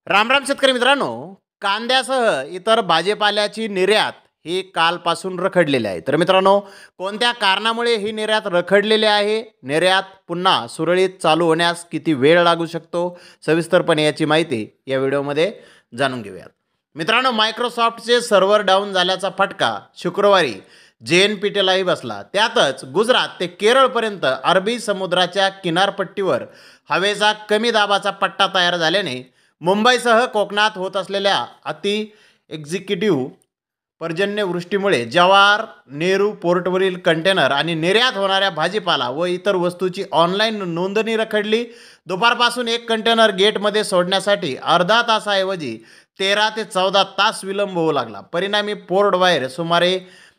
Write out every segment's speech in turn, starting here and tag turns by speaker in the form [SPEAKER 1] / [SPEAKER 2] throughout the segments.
[SPEAKER 1] राम राम शेतकरी मित्रांनो. कांद्यासह इतर भाजीपाल्याची निर्यात ही कालपासून रखडलेली आहे. तर मित्रांनो, कोणत्या कारणामुळे ही निर्यात रखडलेली आहे, निर्यात पुन्हा सुरळीत चालू होण्यास किती वेळ लागू शकतो, सविस्तरपणे याची माहिती या व्हिडिओमध्ये जाणून घेऊयात. मित्रांनो, मायक्रोसॉफ्टचे सर्व्हर डाऊन झाल्याचा फटका शुक्रवारी JNPTलाही बसला. त्यातच गुजरात ते केरळपर्यंत अरबी समुद्राच्या किनारपट्टीवर हवेचा कमी दाबाचा पट्टा तयार झाल्याने मुंबईसह कोकणात होत असलेल्या अति एक्झिक्युटिव्ह पर्जन्यवृष्टीमुळे जवाहर नेहरू पोर्टवरील कंटेनर आणि निर्यात होणाऱ्या भाजीपाला व इतर वस्तूची ऑनलाईन नोंदणी रखडली. दुपारपासून एक कंटेनर गेटमध्ये सोडण्यासाठी अर्धा तासाऐवजी 13 ते 14 तास विलंब होऊ लागला. परिणामी पोर्टबाहेर सुमारे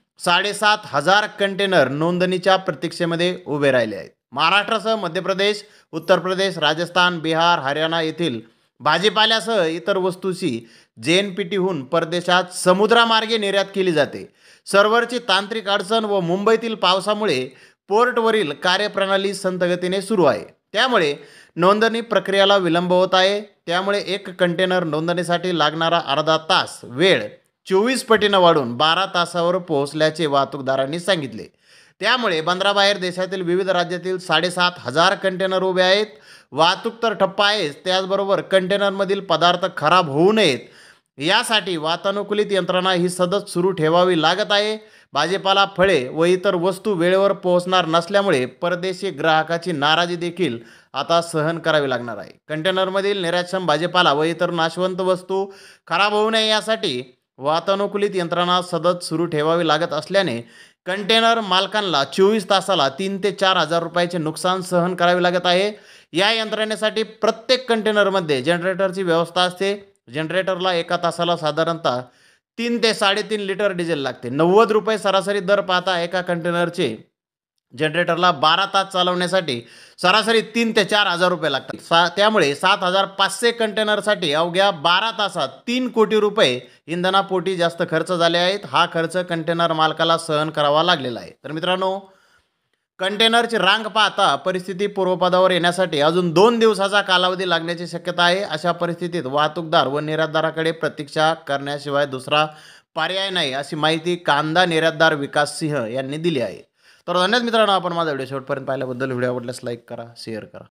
[SPEAKER 1] 7,500 कंटेनर नोंदणीच्या प्रतीक्षेमध्ये उभे राहिले आहेत. महाराष्ट्रासह मध्य प्रदेश, उत्तर प्रदेश, राजस्थान, बिहार, हरियाणा येथील भाजीपाल्यासह इतर वस्तूची JNPTहून परदेशात समुद्रामार्गे निर्यात केली जाते. सर्व्हरची तांत्रिक अडचण व मुंबईतील पावसामुळे पोर्टवरील कार्यप्रणाली संथ गतीने सुरू आहे. त्यामुळे नोंदणी प्रक्रियेला विलंब होत आहे. त्यामुळे एक कंटेनर नोंदणीसाठी लागणारा अर्धा तास वेळ 24 पटीनं वाढून 12 तासावर पोहोचल्याचे वाहतूकदारांनी सांगितले. त्यामुळे बंदराबाहेर देशातील विविध राज्यातील 7,500 कंटेनर उभे आहेत. वाहतूक तर ठप्प आहेच, त्याचबरोबर कंटेनरमधील पदार्थ खराब होऊ नयेत यासाठी वातानुकूलित यंत्रणा ही सतत सुरू ठेवावी लागत आहे. भाजीपाला, फळे व इतर वस्तू वेळेवर पोहोचणार नसल्यामुळे परदेशी ग्राहकाची नाराजी देखील आता सहन करावी लागणार आहे. कंटेनरमधील निर्यातक्षम भाजीपाला व इतर नाशवंत वस्तू खराब होऊ नये यासाठी वातानुकूलित यंत्रणा सतत सुरू ठेवावी लागत असल्याने कंटेनर मालकांना 24 तासाला 3 ते 4 हजार रुपयाचे नुकसान सहन करावे लागत आहे. या यंत्रणेसाठी प्रत्येक कंटेनरमध्ये जनरेटरची व्यवस्था असते. जनरेटरला एका तासाला साधारणतः 3 ते 3.5 लिटर डिझेल लागते. 90 रुपये सरासरी दर पाहता एका कंटेनरचे जनरेटरला 12 तास चालवण्यासाठी सरासरी 3 ते 4 हजार रुपये लागतात. त्यामुळे 7,500 कंटेनरसाठी अवघ्या 12 तासात 3 कोटी रुपये इंधनापोटी जास्त खर्च झाले आहेत. हा खर्च कंटेनर मालकाला सहन करावा लागलेला आहे. तर मित्रांनो, कंटेनरची रांग पाहता परिस्थिती पूर्वपदावर येण्यासाठी अजून 2 दिवसाचा कालावधी लागण्याची शक्यता आहे. अशा परिस्थितीत वाहतूकदार व निर्यातदाराकडे प्रतीक्षा करण्याशिवाय दुसरा पर्याय नाही, अशी माहिती कांदा निर्यातदार विकास सिंह यांनी दिली आहे. तर धन्यवाद मित्रांनो, आपण माझा व्हिडिओ शेवटपर्यंत पाहिल्याबद्दल. व्हिडिओ आवडल्यास लाईक करा, शेअर करा.